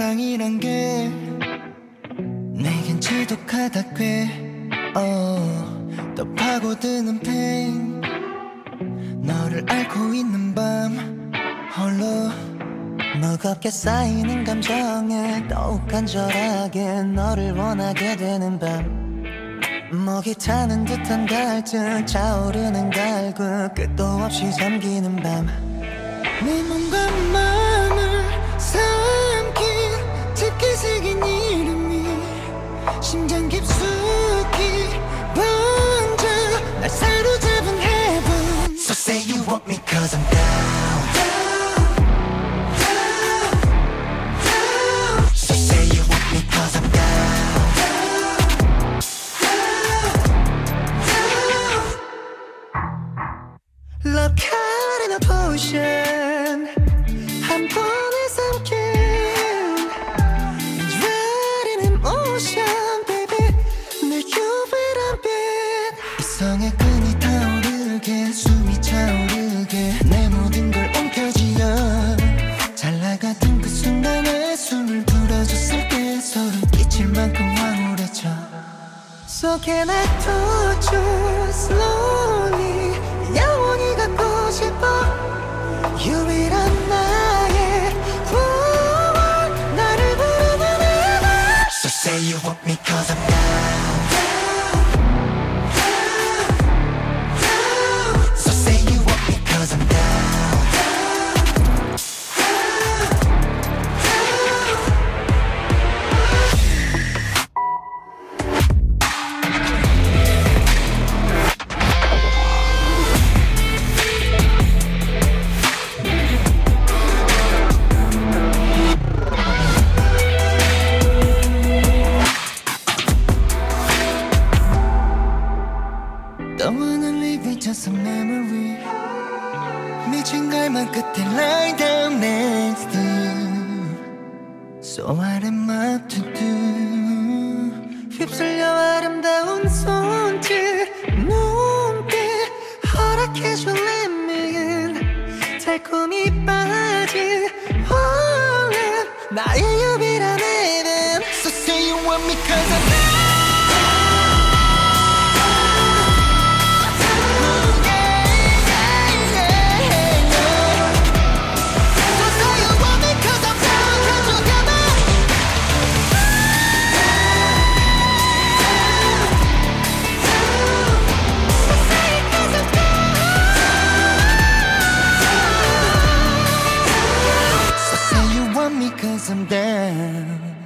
사랑이란 게 내겐 지독하다 더 파고드는 pain. 너를 앓고 있는 밤 홀로 무겁게 쌓이는 감정에 더욱 간절하게 너를 원하게 되는 밤. 목이 타는 듯한 갈증 차오르는 갈구 끝도 없이 잠기는 밤. 내 몸과 마음을 삼킨 짙게 새긴 이름이 심장 깊숙이 번져 날 사로잡은 heaven. So say you want me cause I'm down. So say you want me cause I'm down. Love caught in a potion 한 번에 삼킨 Drowned in emotion baby 늘 유일한 빛. 이성의 끈이 타오르게 숨이 차오르게 내 모든 걸 옮겨쥐어 잘 나가던 그 순간에 숨을 불어줬을 때 소름 끼칠 만큼 황홀해져. So can I touch you slowly 영원히 갖고 싶어 유일한 나의 구원 나를 부르는 음악. So say you want me cause I'm down. So say you want me cause I'm down. Don't wanna live with just a memory. 미친 갈망 끝에 lie down next to you. So what am I to do? 휩쓸려 아름다운 손짓 눈빛 허락해줄 내밀 달콤히 빠진 홀린 나의 유일한 애는. So say you want me cause I'm down. Cause I'm down.